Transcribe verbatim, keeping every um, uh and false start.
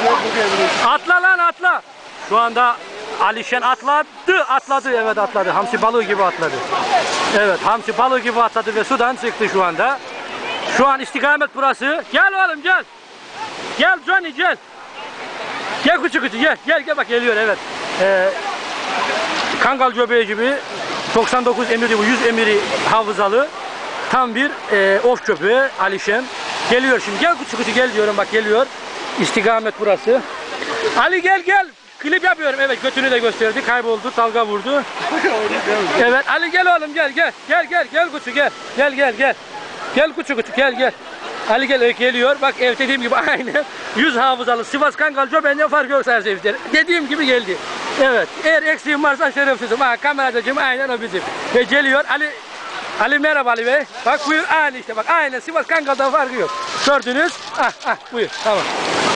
Atla lan atla. Şu anda Alişen atladı, atladı, evet atladı. Hamsi balığı gibi atladı. Evet, hamsi balığı gibi atladı ve sudan çıktı şu anda. Şu an istikamet burası. Gel oğlum gel. Gel Johnny gel. Gel küçük küçük gel. Gel gel bak geliyor evet. Ee, Kangal göbeği gibi doksan dokuz emiri bu yüz emiri hafızalı. Tam bir e, of köpeği Alişen. Geliyor şimdi. Gel küçük küçük gel diyorum bak geliyor. İstikamet burası. Ali gel gel. Klip yapıyorum evet götünü de gösterdi. Kayboldu. Dalga vurdu. Evet Ali gel oğlum gel gel. Gel gel gel küçük gel. Gel gel gel. Gel küçük küçük gel gel. Ali gel geliyor. Bak ev dediğim gibi aynı. Yüz hafızalı Sivas Kangal Göbeği'nden fark yok her sevgiler. Dediğim gibi geldi. Evet. Eğer eksiğim varsa şerefsizim. Ha kameracığım aynen o bizim. Ve geliyor Ali. Ali merhaba Ali Bey. Bak buyur aynı işte bak aynı Sivas Kangal'dan farkı yok. Gördünüz. Ah ah buyur tamam.